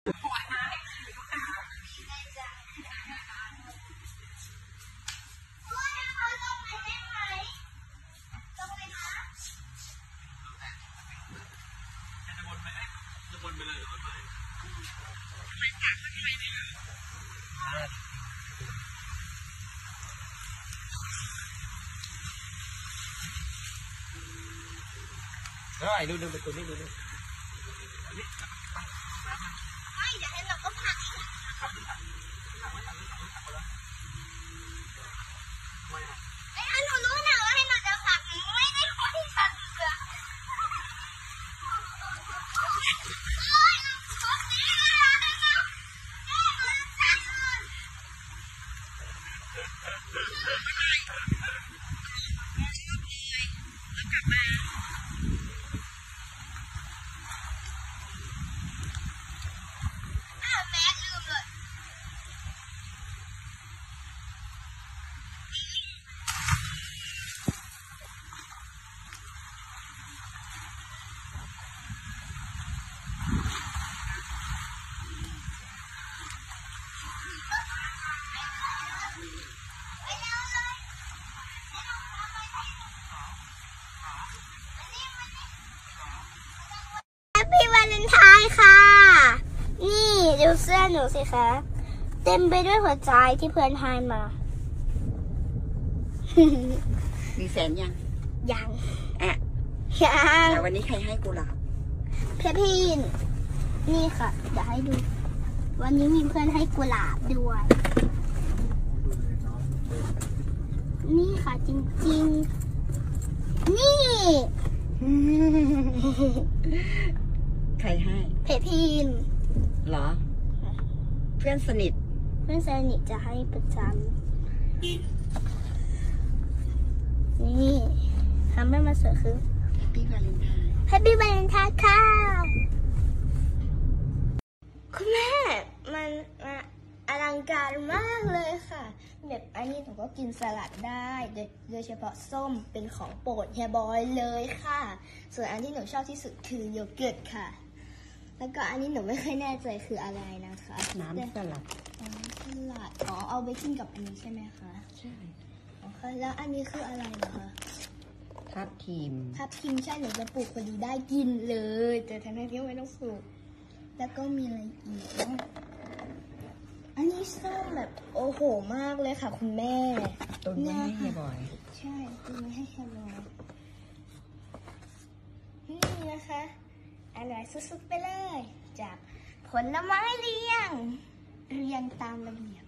ไอ้ดูไปตัวนี้ดูไม่เดี๋ยวให้เราก็ผักไอ้หนูรู้นะว่าให้เราจะผักไม่ได้คนที่ผักเกลือพี่วาเลนไทน์ค่ะนี่ดูเสื้อหนูสิคะเต็มไปด้วยหัวใจที่เพื่อนให้มามีแฟนยังยังแล้ววันนี้ใครให้กุหลาบเพื่อนพี่นี่ค่ะเดี๋ยวให้ดูวันนี้มีเพื่อนให้กุหลาบด้วยนี่ค่ะจริงๆนี่ใครให้เพพีนเหรอเพื่อนสนิทจะให้ประจำนี่ทำให้มาเสือคือพี่วาเลนไทน์ค่ะคุณแม่มันอลังการมากเลยค่ะแบบอันนี้หนูก็กินสลัดได้โดยเฉพาะส้มเป็นของโปรดเฮียบอยเลยค่ะส่วนอันที่หนูชอบที่สุดคือโยเกิร์ตค่ะแล้วก็อันนี้หนูไม่ค่อยแน่ใจคืออะไรนะคะน้ำสลัดเอาไปกินกับอันนี้ใช่ไหมคะใช่แล้วอันนี้คืออะไรเหรอคะทับทิมใช่หนูจะปลูกพอดีได้กินเลยแต่ทั้งที่ไม่ต้องปลูกแล้วก็มีอะไรอีกอันนี้ส้มแบบโอ้โหมากเลยค่ะคุณแม่ต้นไม้ให้เฮียบอยใช่ต้นไม้ให้เฮียบอยนี่นะคะอร่อยสุดๆไปเลยจากผลไม้เรียงตามระเบียบ